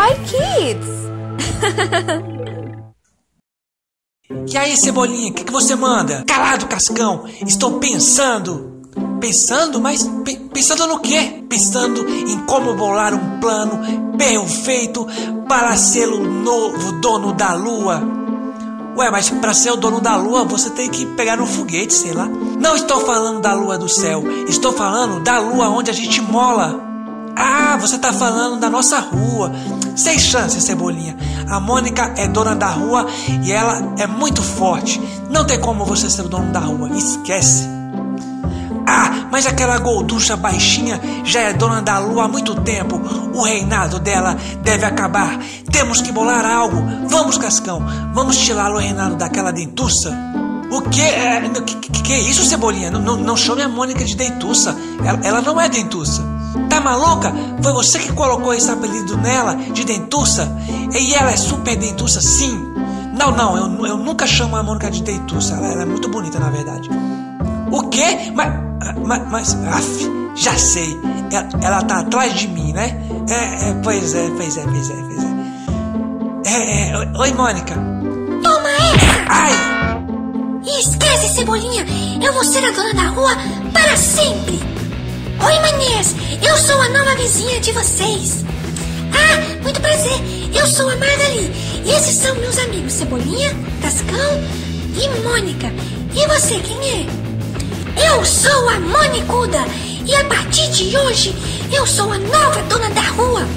Alright, kids! E aí, Cebolinha, o que você manda? Calado, Cascão, estou pensando. Pensando? Mas pensando no quê? Pensando em como bolar um plano perfeito para ser o novo dono da lua. Ué, mas para ser o dono da lua você tem que pegar um foguete, sei lá. Não estou falando da lua do céu, estou falando da lua onde a gente mola. Ah, você tá falando da nossa rua. Sem chance, Cebolinha. A Mônica é dona da rua e ela é muito forte. Não tem como você ser o dono da rua, esquece. Ah, mas aquela gorducha baixinha já é dona da lua há muito tempo. O reinado dela deve acabar. Temos que bolar algo. Vamos, Cascão, vamos tirar o reinado daquela dentuça. O quê? Que é isso, Cebolinha? Não chame a Mônica de dentuça. Ela não é dentuça. Tá maluca? Foi você que colocou esse apelido nela, de dentuça? E ela é super dentuça, sim. Não, eu nunca chamo a Mônica de dentuça. Ela é muito bonita, na verdade. O quê? Mas já sei. Ela tá atrás de mim, né? Pois é. Oi, Mônica. Toma essa! Ai! E esquece, Cebolinha. Eu vou ser a dona da rua para sempre. Oi, maninhas. Eu sou a nova vizinha de vocês. Ah, muito prazer. Eu sou a Magali. E esses são meus amigos Cebolinha, Cascão e Mônica. E você, quem é? Eu sou a Monicuda e a partir de hoje eu sou a nova dona da rua.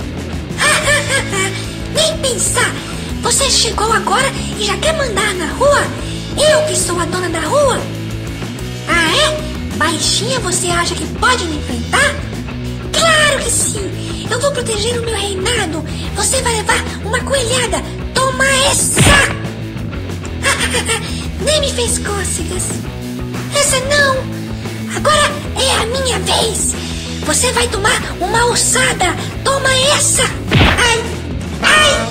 Nem pensar, você chegou agora e já quer mandar na rua? Eu que sou a dona da rua? Ah, é? Baixinha, você acha que pode me enfrentar? Claro que sim, eu vou proteger o meu reinado. Você vai levar uma coelhada. Toma essa! Nem me fez cócegas. Essa não! Agora é a minha vez! Você vai tomar uma ossada! Toma essa! Ai!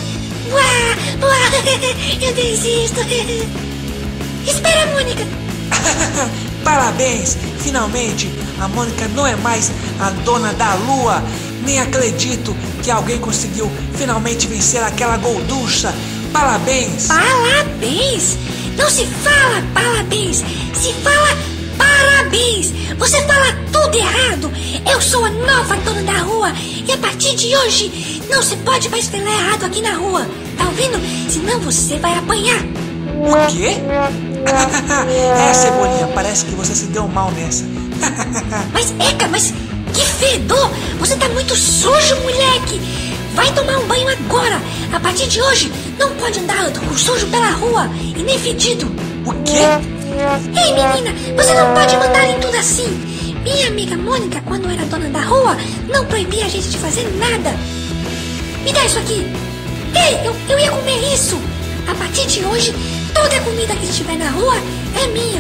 Uá! Eu desisto! Espera, Mônica! Parabéns! Finalmente, a Mônica não é mais a dona da lua! Nem acredito que alguém conseguiu finalmente vencer aquela gorducha! Parabéns! Parabéns! Não se fala parabéns! Se fala parabéns! Você fala tudo errado! Eu sou a nova dona da rua e a partir de hoje não se pode mais falar errado aqui na rua! Tá ouvindo? Senão você vai apanhar! O quê? Cebolinha, parece que você se deu mal nessa. Mas que fedor! Você tá muito sujo, moleque! Vai tomar um banho agora! A partir de hoje não pode andar sujo pela rua e nem fedido! O quê? Ei, menina, você não pode mandar em tudo assim! Minha amiga Mônica, quando era dona da rua, não proibia a gente de fazer nada! Me dá isso aqui! Ei, eu ia comer isso! A partir de hoje, toda a comida que estiver na rua é minha!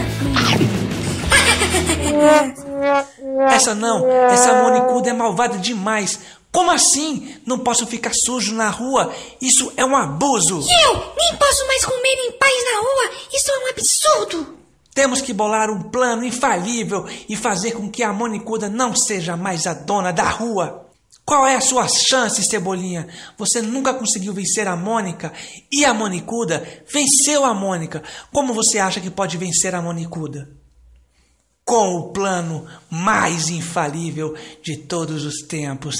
Essa Monicuda é malvada demais! Como assim? Não posso ficar sujo na rua? Isso é um abuso! E eu nem posso mais comer em paz na rua! Isso é um absurdo! Temos que bolar um plano infalível e fazer com que a Monicuda não seja mais a dona da rua. Qual é a sua chance, Cebolinha? Você nunca conseguiu vencer a Mônica e a Monicuda venceu a Mônica. Como você acha que pode vencer a Monicuda? Com o plano mais infalível de todos os tempos.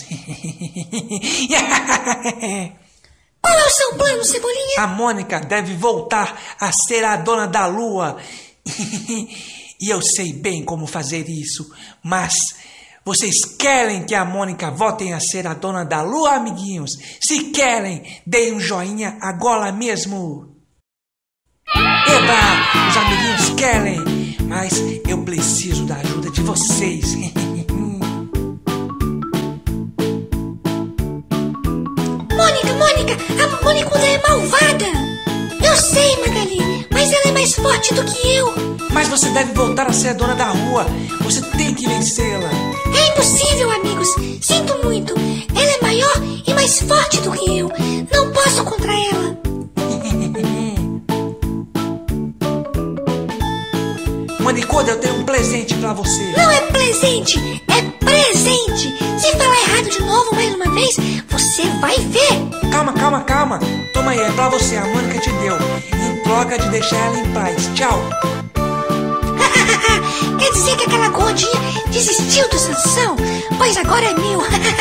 Qual é o seu plano, Cebolinha? A Mônica deve voltar a ser a dona da lua. E eu sei bem como fazer isso, mas vocês querem que a Mônica volte a ser a dona da lua, amiguinhos? Se querem, deem um joinha agora mesmo. Eba, os amiguinhos querem, mas eu preciso da ajuda de vocês. Mônica, a Monicuda é malvada. Eu sei, Magali, mas ela é mais forte do que eu. Mas você deve voltar a ser a dona da rua. Você tem que vencê-la. É impossível, amigos. Sinto muito. Ela é maior e mais forte do que eu. Não posso contra ela. Monicuda, eu tenho um presente pra você. Não é presente, é presente. Se falar errado de novo mais uma vez, você vai ver. Calma. Toma aí, é pra você, a Mônica te deu. Em troca de deixar ela em paz. Tchau. Quer dizer que aquela gordinha desistiu do Sansão? Pois agora é meu.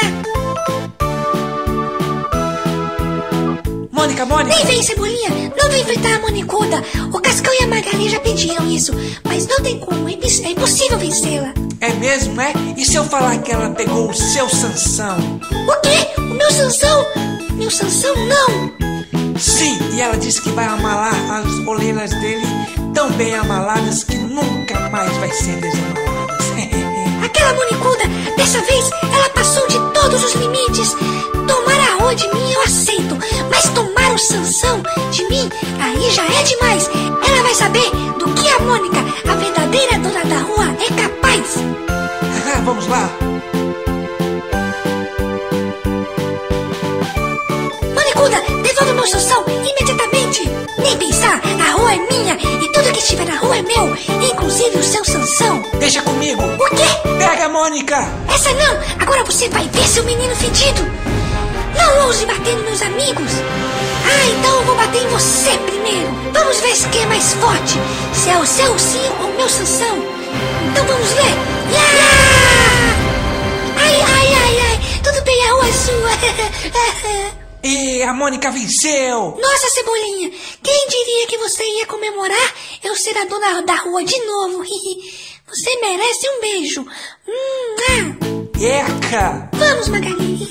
Mônica. Nem vem, Cebolinha. Não vem enfrentar a Monicuda. O Cascão e a Magali já pediram isso. Mas não tem como. É impossível vencê-la. É mesmo, é? E se eu falar que ela pegou o seu Sansão? O quê? O meu Sansão? Meu Sansão não. Sim, e ela disse que vai amalar as orelhas dele tão bem amaladas que nunca mais vai ser desamaladas. Aquela Monicuda, dessa vez, ela passou de todos os limites. Tomar a rua de mim eu aceito, mas tomar o Sansão de mim, aí já é demais. Ela vai saber do que a Mônica, a verdadeira dona da rua, é capaz. Vamos lá. Monicuda, devolve meu Sansão imediatamente. Nem pensar, a rua é minha e tudo que estiver na rua é meu, inclusive o seu Sansão. Deixa comigo. O quê? Pega, Mônica. Essa não, agora você vai ver, seu menino fedido. Não ouse bater nos meus amigos. Então eu vou bater em você primeiro. Vamos ver quem é mais forte. Se é o seu ursinho ou o meu Sansão. Então vamos ver. Ai. Tudo bem, a rua é sua. E a Mônica venceu. Nossa, Cebolinha. Quem diria que você ia comemorar eu ser a dona da rua de novo. Você merece um beijo. Eca. Vamos, Magali.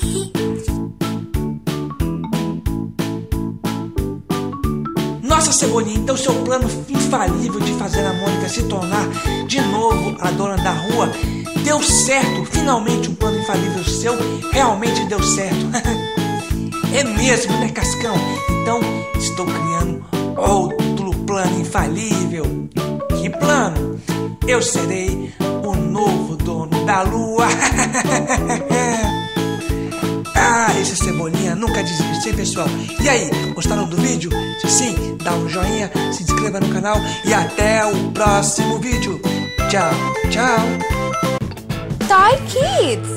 Nossa, Cebolinha, então seu plano infalível de fazer a Mônica se tornar de novo a dona da rua deu certo. Finalmente um plano infalível seu realmente deu certo. É mesmo, né, Cascão? Então estou criando outro plano infalível. Que plano? Eu serei o novo dono da lua. Esse Cebolinha nunca desiste, hein, pessoal? E aí, gostaram do vídeo? Se sim, dá um joinha, se inscreva no canal e até o próximo vídeo. Tchau. Toy Kids.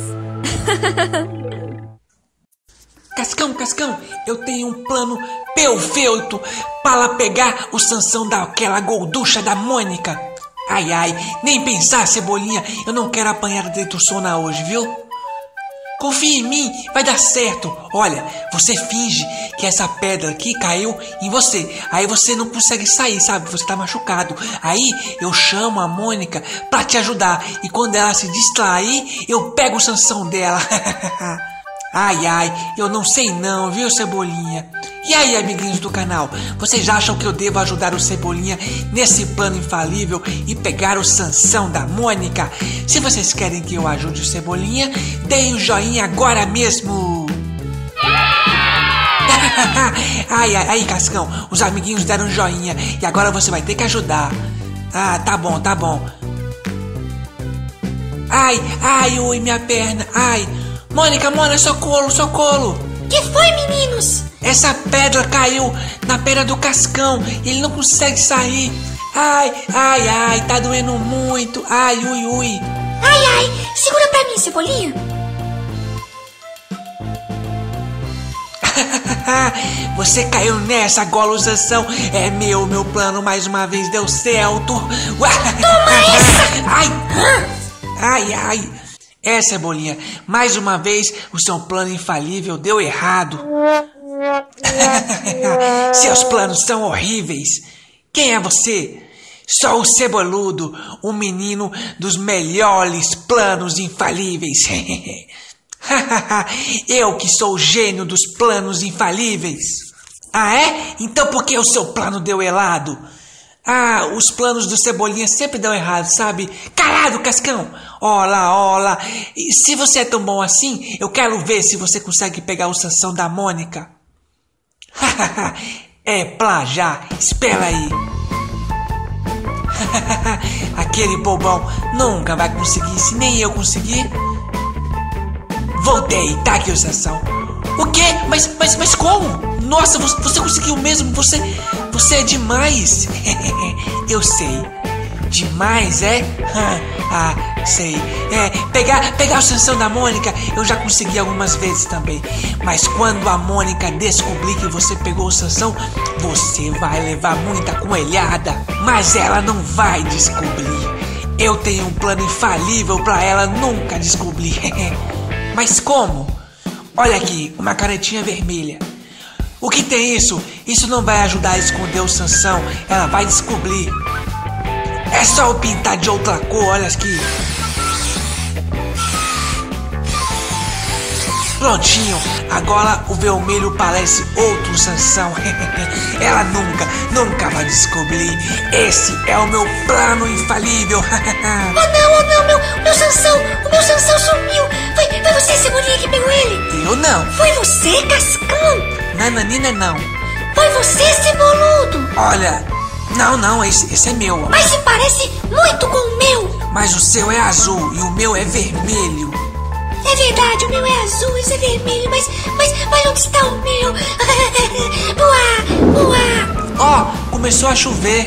Cascão, eu tenho um plano perfeito para pegar o Sansão daquela gorducha da Mônica. Ai, nem pensar, Cebolinha, eu não quero apanhar o Deitursona hoje, viu? Confia em mim, vai dar certo. Olha, você finge que essa pedra aqui caiu em você. Aí você não consegue sair, sabe? Você tá machucado. Aí eu chamo a Mônica pra te ajudar. E quando ela se distrair, eu pego o Sansão dela. Ai, eu não sei não, viu, Cebolinha? E aí, amiguinhos do canal, vocês acham que eu devo ajudar o Cebolinha nesse plano infalível e pegar o Sansão da Mônica? Se vocês querem que eu ajude o Cebolinha, deem um joinha agora mesmo! Aí, Cascão, os amiguinhos deram um joinha e agora você vai ter que ajudar. Tá bom. Ai, ui, minha perna, ai. Mônica, socorro! Que foi, meninos? Essa pedra caiu na perna do Cascão. Ele não consegue sair. Ai, tá doendo muito. Ai, ui. Ai, segura pra mim, Cebolinha. Você caiu nessa, golosação. É meu plano mais uma vez deu certo. Toma essa! Ai. Cebolinha, mais uma vez o seu plano infalível deu errado. Seus planos são horríveis. Quem é você? Sou o Ceboludo, o menino dos melhores planos infalíveis. Eu que sou o gênio dos planos infalíveis. É? Então por que o seu plano deu errado? Os planos do Cebolinha sempre dão errado, sabe? Calado, Cascão! Ola! E se você é tão bom assim, eu quero ver se você consegue pegar o Sansão da Mônica. É plagiar, espera aí. Aquele bobão nunca vai conseguir, se nem eu conseguir. Voltei, tá aqui o Sansão. O quê? Mas como? Nossa, você conseguiu mesmo? Você é demais. Eu sei. Demais, é? Sei. Pegar o Sansão da Mônica eu já consegui algumas vezes também. Mas quando a Mônica descobrir que você pegou o Sansão, você vai levar muita coelhada. Mas ela não vai descobrir. Eu tenho um plano infalível pra ela nunca descobrir. Mas como? Olha aqui, uma canetinha vermelha. O que tem isso? Isso não vai ajudar a esconder o Sansão. Ela vai descobrir. É só eu pintar de outra cor, olha aqui. Prontinho, agora o vermelho parece outro Sansão. Ela nunca vai descobrir. Esse é o meu plano infalível. Oh não, meu Sansão, o meu Sansão sumiu. Foi você, Cebolinha, que pegou ele? Eu não. Foi você, Cascão? Nananina não. Foi você, Ceboludo? Olha, não, esse é meu. Mas se parece muito com o meu. Mas o seu é azul e o meu é vermelho. É verdade, o meu é azul, esse é vermelho, mas onde está o meu? Boa! Ó, começou a chover.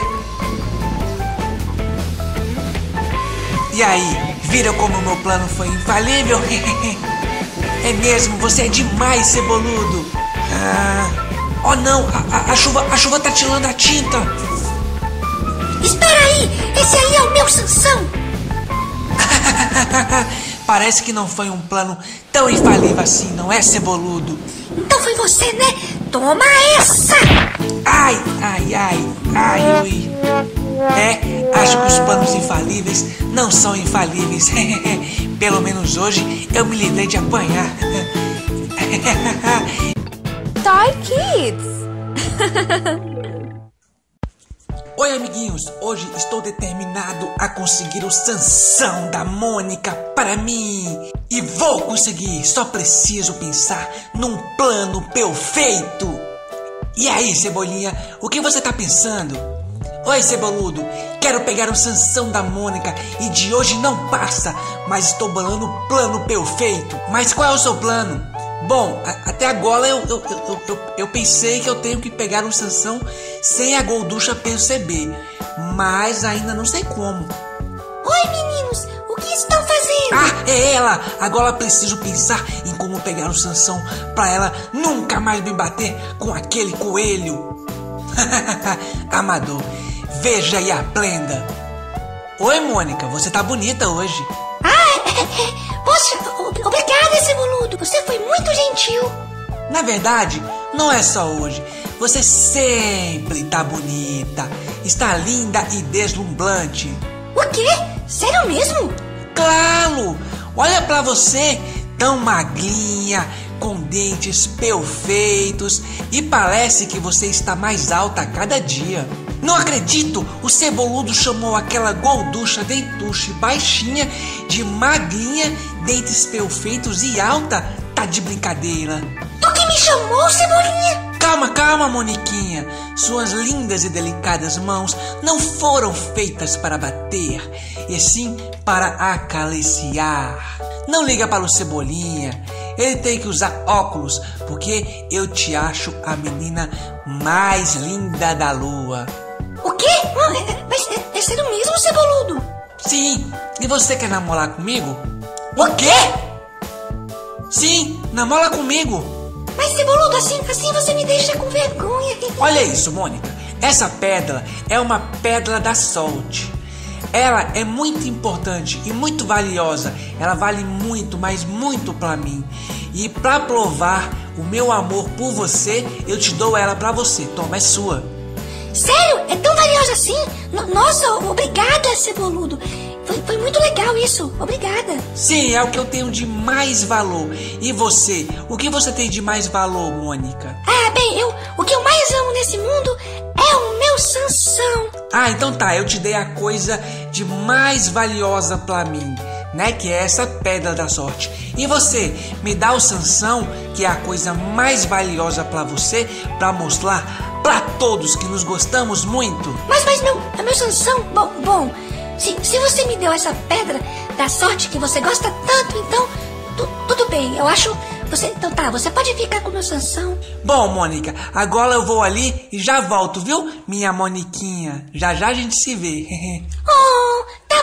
E aí, viram como o meu plano foi infalível? É mesmo, você é demais, Ceboludo. Oh não, a chuva tá tirando a tinta. Espera aí, esse aí é o meu Sansão. Parece que não foi um plano tão infalível assim, não é, Ceboludo? Então foi você, né? Toma essa! Ai, ui. Acho que os planos infalíveis não são infalíveis. Pelo menos hoje eu me livrei de apanhar. Toy Kids. Oi, amiguinhos, hoje estou determinado a conseguir o Sansão da Mônica para mim. E vou conseguir, só preciso pensar num plano perfeito. E aí, Cebolinha, o que você tá pensando? Oi, Ceboludo, quero pegar o Sansão da Mônica e de hoje não passa, mas estou bolando o plano perfeito. Mas qual é o seu plano? Bom, até agora eu pensei que eu tenho que pegar o Sansão sem a Golducha perceber, mas ainda não sei como. Oi, meninos, o que estão fazendo? Ah, é ela! Agora preciso pensar em como pegar o Sansão pra ela nunca mais me bater com aquele coelho. Amador, veja e aprenda. Oi, Mônica, você tá bonita hoje. Poxa, obrigada, Ceboludo, você foi muito gentil. Na verdade, não é só hoje. Você sempre tá bonita. Está linda e deslumbrante. O quê? Sério mesmo? Claro! Olha pra você, tão magrinha, com dentes perfeitos. E parece que você está mais alta a cada dia. Não acredito! O Ceboludo chamou aquela Golducha dentuche baixinha de magrinha, dentes perfeitos e alta. Tá de brincadeira. Tu que me chamou, Cebolinha? Calma, Moniquinha. Suas lindas e delicadas mãos não foram feitas para bater, e sim para acariciar. Não liga para o Cebolinha. Ele tem que usar óculos, porque eu te acho a menina mais linda da lua. O quê? Mas é sério mesmo, Ceboludo? Sim, e você quer namorar comigo? O quê? Sim, namora comigo. Mas, Ceboludo, assim você me deixa com vergonha. Olha isso, Mônica. Essa pedra é uma pedra da sorte. Ela é muito importante e muito valiosa. Ela vale muito, mas muito pra mim. E pra provar o meu amor por você, eu te dou ela pra você. Toma, é sua. Sério? É tão valiosa assim? Nossa, obrigada, Ceboludo. Foi muito legal isso. Obrigada. Sim, é o que eu tenho de mais valor. E você? O que você tem de mais valor, Mônica? Bem, o que eu mais amo nesse mundo é o meu Sansão. Então tá, eu te dei a coisa de mais valiosa pra mim, né? Que é essa pedra da sorte. E você, me dá o Sansão, que é a coisa mais valiosa pra você, pra mostrar pra todos que nos gostamos muito. Mas meu Sansão, bom, se você me deu essa pedra da sorte que você gosta tanto, então tudo bem, eu acho. Então tá, você pode ficar com o meu Sansão. Bom, Mônica, agora eu vou ali e já volto, viu? Minha Moniquinha, já a gente se vê. Oh, tá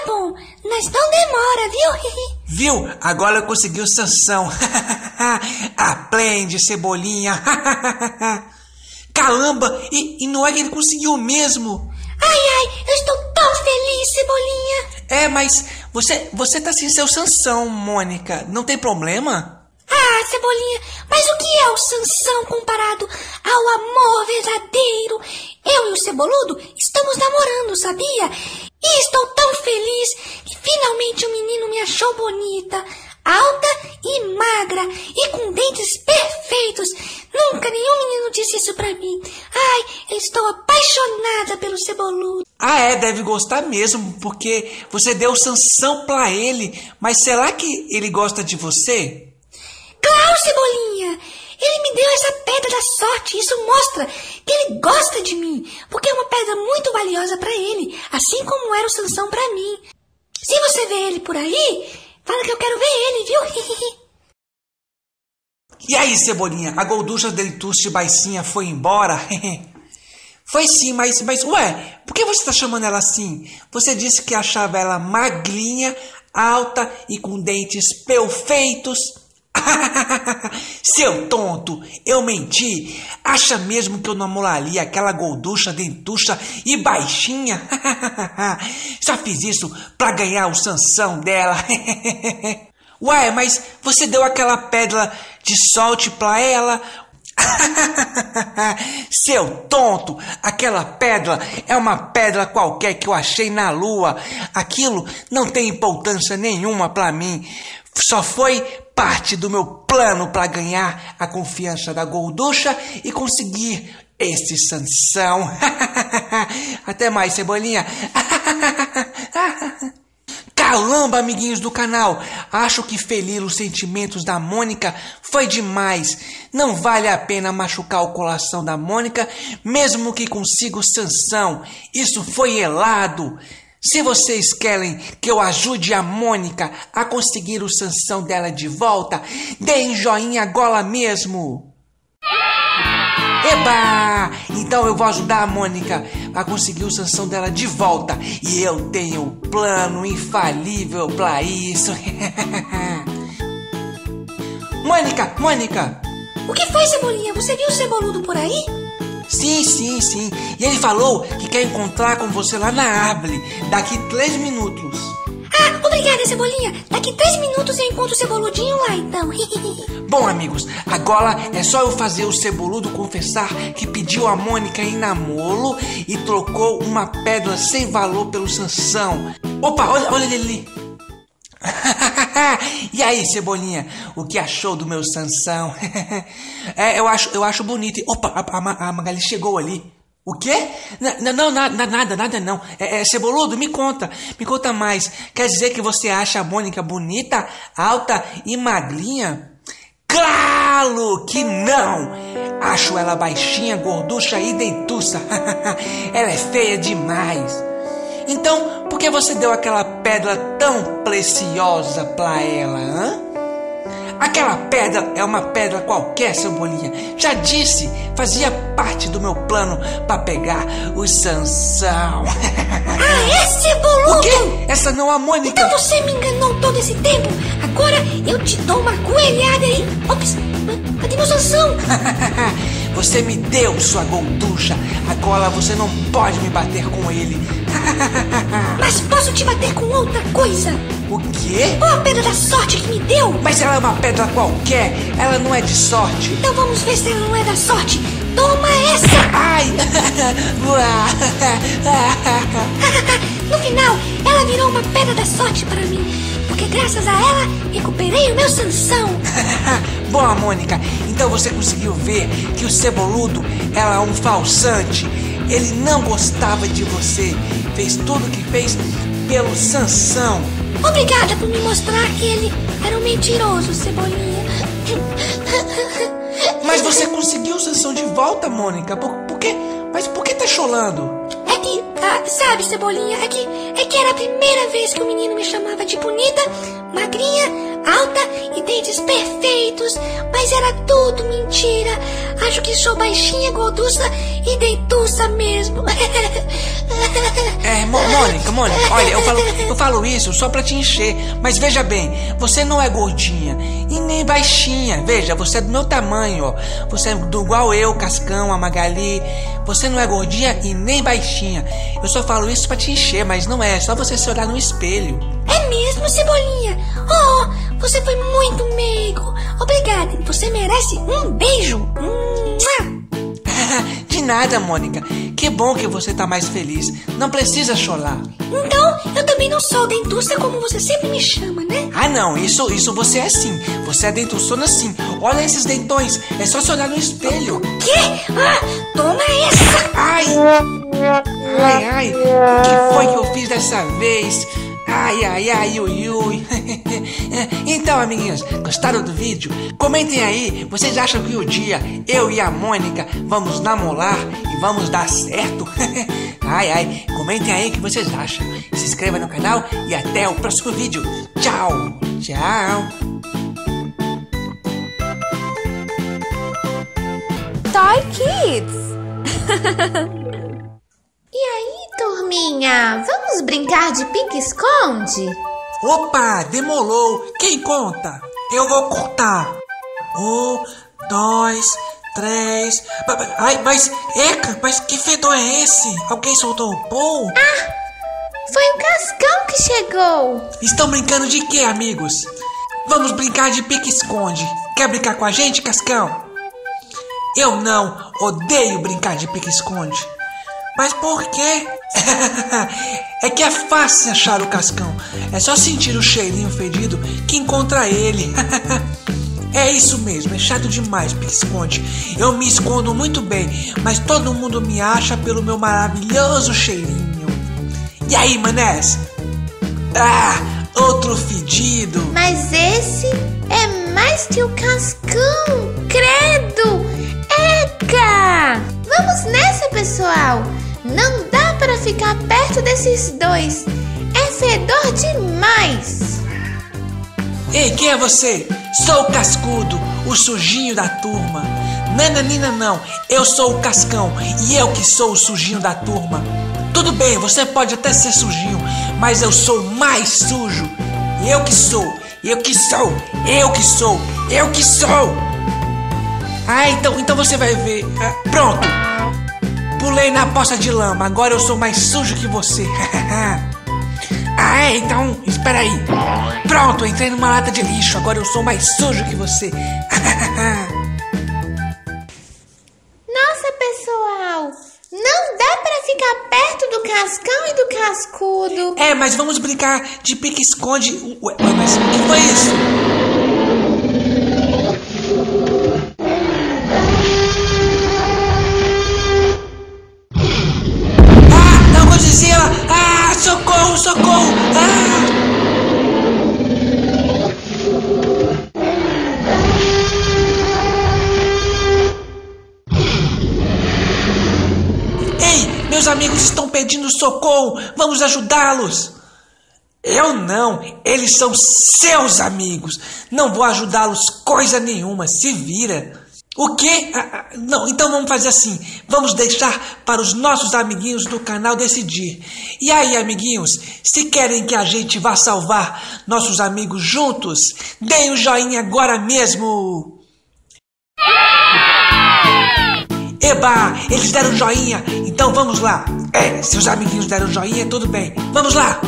bom, mas não demora, viu? Viu? Agora eu consegui o Sansão. Aprende, Cebolinha. Caramba, e não é que ele conseguiu mesmo. Ai, eu estou tão feliz, Cebolinha. É, mas você tá sem seu Sansão, Mônica. Não tem problema? Ah, Cebolinha, mas o que é o Sansão comparado ao amor verdadeiro? Eu e o Ceboludo estamos namorando, sabia? E estou tão feliz que finalmente o menino me achou bonita, alta e magra e com dentes perfeitos. Nunca nenhum menino disse isso pra mim. Ai, eu estou apaixonada pelo Ceboludo. Ah, deve gostar mesmo, porque você deu o Sansão pra ele. Mas será que ele gosta de você? Claro, Cebolinha! Ele me deu essa pedra da sorte e isso mostra que ele gosta de mim, porque é uma pedra muito valiosa pra ele, assim como era o Sansão pra mim. Se você vê ele por aí, fala que eu quero ver ele, viu? E aí, Cebolinha, a Golducha Dentuça de Baicinha foi embora? Foi sim, mas ué, por que você tá chamando ela assim? Você disse que achava ela magrinha, alta e com dentes perfeitos. Seu tonto, eu menti. Acha mesmo que eu namoraria aquela Golducha Dentuça e Baixinha? Só fiz isso pra ganhar o Sansão dela. Ué, mas você deu aquela pedra de sorte pra ela? Seu tonto, aquela pedra é uma pedra qualquer que eu achei na lua. Aquilo não tem importância nenhuma pra mim. Só foi parte do meu plano para ganhar a confiança da Golducha e conseguir esse Sansão. Até mais, Cebolinha. Caramba, amiguinhos do canal, acho que ferir os sentimentos da Mônica foi demais. Não vale a pena machucar o coração da Mônica, mesmo que consiga o Sansão. Isso foi errado. Se vocês querem que eu ajude a Mônica a conseguir o Sansão dela de volta, deem joinha agora mesmo. Eba! Então eu vou ajudar a Mônica a conseguir o Sansão dela de volta. E eu tenho um plano infalível pra isso. Mônica! O que foi, Cebolinha? Você viu o Ceboludo por aí? Sim. E ele falou que quer encontrar com você lá na árvore daqui 3 minutos. Ah, obrigada, Cebolinha. Daqui 3 minutos eu encontro o Ceboludinho lá, então. Bom, amigos, agora é só eu fazer o Ceboludo confessar que pediu a Mônica em namoro e trocou uma pedra sem valor pelo Sansão. Opa, olha ele ali. E aí, Cebolinha, o que achou do meu Sansão? Eu acho bonito. Opa, a Magali chegou ali. O quê? Não, nada não. Ceboludo, me conta mais. Quer dizer que você acha a Mônica bonita, alta e magrinha? Claro que não! Acho ela baixinha, gorducha e dentuça. Ela é feia demais. Então, por que você deu aquela pedra tão preciosa pra ela, hã? Aquela pedra é uma pedra qualquer, Cebolinha. Já disse, fazia parte do meu plano pra pegar o Sansão. Ah, é, Ceboludo? O quê? Essa não é a Mônica. Então você me enganou todo esse tempo. Agora eu te dou uma coelhada aí. Ops, cadê meu Sansão? Você me deu sua Golducha. Agora você não pode me bater com ele. Mas posso te bater com outra coisa. O quê? Com a pedra da sorte que me deu. Mas ela é uma pedra qualquer. Ela não é de sorte. Então vamos ver se ela não é da sorte. Toma essa. Ai! No final, ela virou uma pedra da sorte para mim. Porque graças a ela, recuperei o meu Sansão. Boa, Mônica. Então você conseguiu ver que o Ceboludo era um falsante. Ele não gostava de você. Fez tudo o que fez pelo Sansão. Obrigada por me mostrar que ele era um mentiroso, Cebolinha. Mas você conseguiu o Sansão de volta, Mônica. Por quê? Mas por que tá chorando? É que, sabe, Cebolinha, é que era a primeira vez que o menino me chamava de bonita, magrinha, alta e dentes perfeitos, mas era tudo mentira. Acho que sou baixinha, gorduça e dentuça mesmo. Mônica, olha, eu falo isso só pra te encher, mas veja bem, você não é gordinha e nem baixinha, veja, você é do meu tamanho, ó, você é igual eu, Cascão, a Magali, você não é gordinha e nem baixinha, eu só falo isso pra te encher, mas não é só você se olhar no espelho. É mesmo, Cebolinha? Oh, você foi muito meigo. Obrigada, você merece um beijo. De nada, Mônica. Que bom que você tá mais feliz. Não precisa chorar. Então, eu também não sou dentuça como você sempre me chama, né? Ah, não. Isso você é sim. Você é dentuçona sim. Olha esses dentões. É só se olhar no espelho. Quê? Ah, toma essa. Ai. O que foi que eu fiz dessa vez? Ai, ui. Então, amiguinhos, gostaram do vídeo? Comentem aí, vocês acham que o dia eu e a Mônica vamos namorar e vamos dar certo? Comentem aí o que vocês acham. Se inscreva no canal e até o próximo vídeo. Tchau. Toy Kids. E aí, turminha, vamos brincar de pique-esconde? Opa, demolou. Quem conta? Eu vou contar. 1, 2, 3. Ai, mas que fedor é esse? Alguém soltou o pão? Foi o Cascão que chegou. Estão brincando de quê, amigos? Vamos brincar de pique-esconde. Quer brincar com a gente, Cascão? Eu não. Odeio brincar de pique-esconde. Mas por quê? É que é fácil achar o Cascão. É só sentir o cheirinho fedido que encontra ele. É isso mesmo, é chato demais pique-esconde. Eu me escondo muito bem, mas todo mundo me acha pelo meu maravilhoso cheirinho. E aí, manés? Outro fedido. Mas esse é mais que o Cascão. Credo! Eca! Vamos nessa, pessoal. Não dá para ficar perto desses dois. É fedor demais. Ei, quem é você? Sou o Cascudo, o sujinho da turma. Nananina não, eu sou o Cascão e eu que sou o sujinho da turma. Tudo bem, você pode até ser sujinho, mas eu sou mais sujo. Eu que sou. Então você vai ver. Pronto. Pulei na poça de lama, agora eu sou mais sujo que você. Então, espera aí. Pronto, entrei numa lata de lixo, agora eu sou mais sujo que você. Nossa, pessoal, não dá para ficar perto do Cascão e do Cascudo. Mas vamos brincar de pique-esconde. Ué, mas o que foi isso? Godzilla! Socorro! Ei, meus amigos estão pedindo socorro! Vamos ajudá-los! Eu não! Eles são seus amigos! Não vou ajudá-los coisa nenhuma, se vira! O quê? Não, então vamos fazer assim. Vamos deixar para os nossos amiguinhos do canal decidir. E aí, amiguinhos, se querem que a gente vá salvar nossos amigos juntos, deem o joinha agora mesmo. Eba, eles deram joinha, então vamos lá. Se os amiguinhos deram joinha, tudo bem. Vamos lá.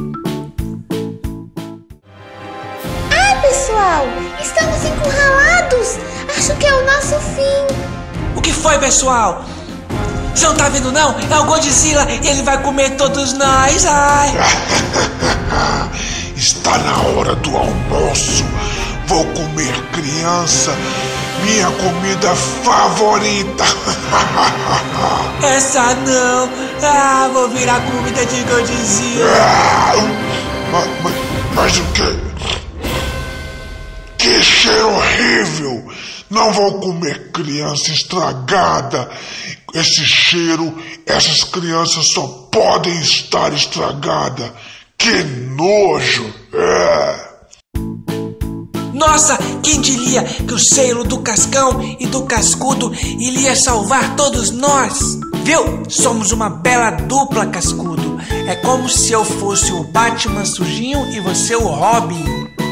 Pessoal, estamos encurralados. Acho que é o nosso fim. O que foi, pessoal? Você não tá vendo, não? É o Godzilla e ele vai comer todos nós. Está na hora do almoço. Vou comer criança. Minha comida favorita. Essa não. Vou virar comida de Godzilla. Mas o que? Que cheiro horrível! Não vou comer criança estragada. Esse cheiro, essas crianças só podem estar estragadas. Que nojo! Nossa, quem diria que o selo do Cascão e do Cascudo iria salvar todos nós? Viu? Somos uma bela dupla, Cascudo. É como se eu fosse o Batman sujinho e você o Robin.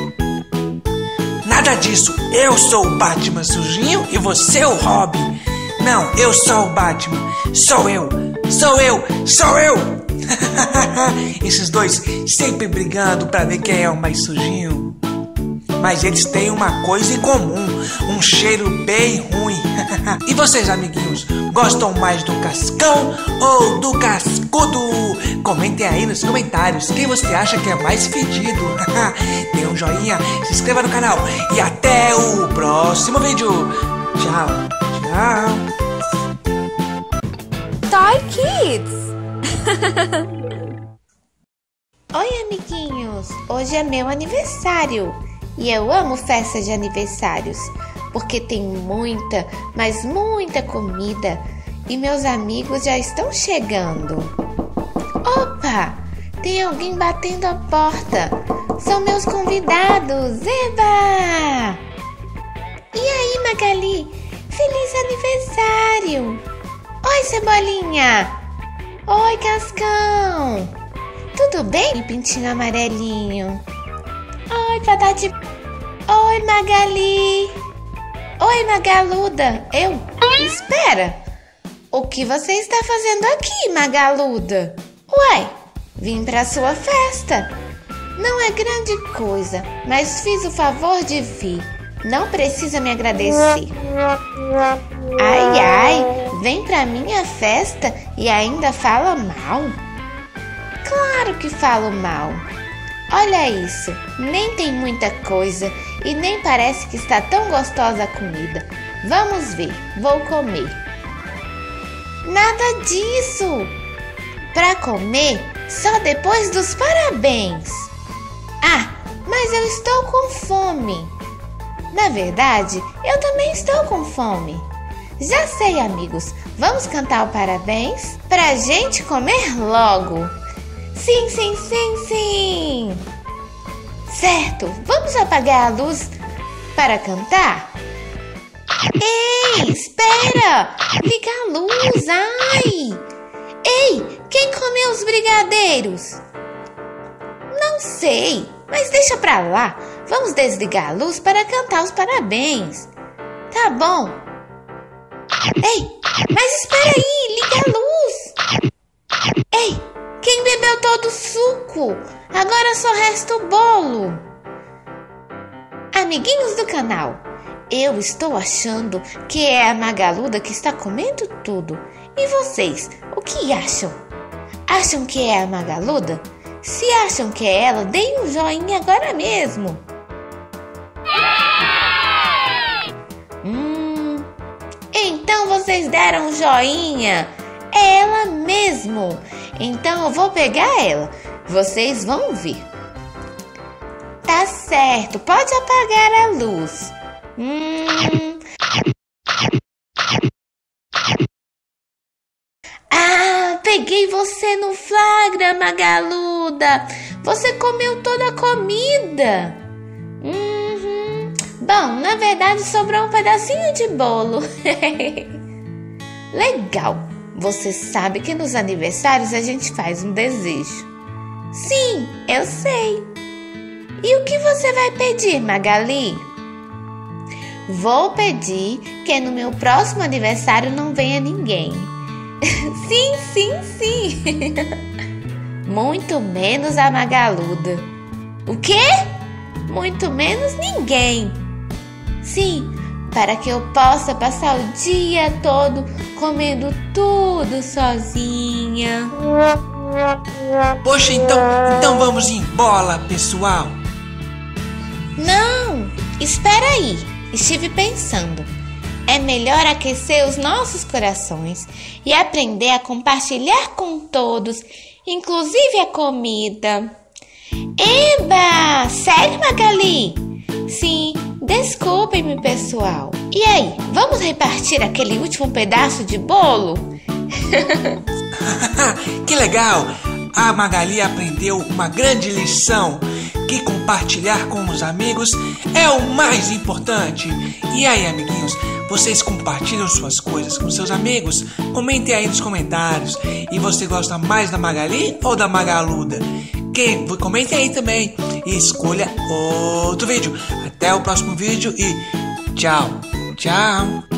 Nada disso. Eu sou o Batman sujinho e você o Robin. Não, eu sou o Batman. Sou eu. Sou eu. Sou eu. Esses dois sempre brigando pra ver quem é o mais sujinho. Mas eles têm uma coisa em comum, um cheiro bem ruim. E vocês, amiguinhos, gostam mais do Cascão ou do Cascudo? Comentem aí nos comentários quem você acha que é mais fedido. Dê um joinha, se inscreva no canal e até o próximo vídeo. Tchau, tchau. Toy Kids. Oi, amiguinhos! Hoje é meu aniversário e eu amo festa de aniversários porque tem muita, mas muita comida e meus amigos já estão chegando. Opa! Tem alguém batendo a porta. São meus convidados. Eba! E aí, Magali? Feliz aniversário! Oi, Cebolinha! Oi, Cascão! Tudo bem, pintinho amarelinho? Oi, Patati. Oi, Magali. Oi, Magaluda. Espera. O que você está fazendo aqui, Magaluda? Uai, vim pra sua festa. Não é grande coisa, mas fiz o favor de vir. Não precisa me agradecer. Ai, ai, vem pra minha festa e ainda fala mal? Claro que falo mal. Olha isso, nem tem muita coisa e nem parece que está tão gostosa a comida. Vamos ver, vou comer. Nada disso! Pra comer só depois dos parabéns. Ah, mas eu estou com fome. Na verdade, eu também estou com fome. Já sei, amigos, vamos cantar o parabéns pra gente comer logo. Sim, sim, sim, sim. Certo, vamos apagar a luz para cantar? Ei, espera! Liga a luz, ai! Ei, quem comeu os brigadeiros? Não sei, mas deixa pra lá. Vamos desligar a luz para cantar os parabéns. Tá bom. Ei, mas espera aí, liga a luz. Ei, quem bebeu todo o suco? Agora só resta o bolo. Amiguinhos do canal, eu estou achando que é a Magaluda que está comendo tudo. E vocês, o que acham? Acham que é a Magaluda? Se acham que é ela, deem um joinha agora mesmo. Então vocês deram um joinha. É ela mesmo. Então eu vou pegar ela. Vocês vão ver. Tá certo, pode apagar a luz. Ah, peguei você no flagra, Magaluda. Você comeu toda a comida. Bom, na verdade sobrou um pedacinho de bolo. Legal. Você sabe que nos aniversários a gente faz um desejo. Sim, eu sei. E o que você vai pedir, Magali? Vou pedir que no meu próximo aniversário não venha ninguém. Sim, sim, sim. Muito menos a Magaluda. O quê? Muito menos ninguém. Sim, para que eu possa passar o dia todo comendo tudo sozinha. Poxa, então vamos embora, pessoal. Não, espera aí. Estive pensando. É melhor aquecer os nossos corações e aprender a compartilhar com todos, inclusive a comida. Eba! Sério, Magali? Sim, desculpem-me, pessoal. E aí, vamos repartir aquele último pedaço de bolo? Que legal! A Magali aprendeu uma grande lição. que compartilhar com os amigos é o mais importante. E aí, amiguinhos, vocês compartilham suas coisas com seus amigos? Comentem aí nos comentários. E você gosta mais da Magali ou da Magaluda? Comentem aí também e escolha outro vídeo. Até o próximo vídeo e tchau, tchau.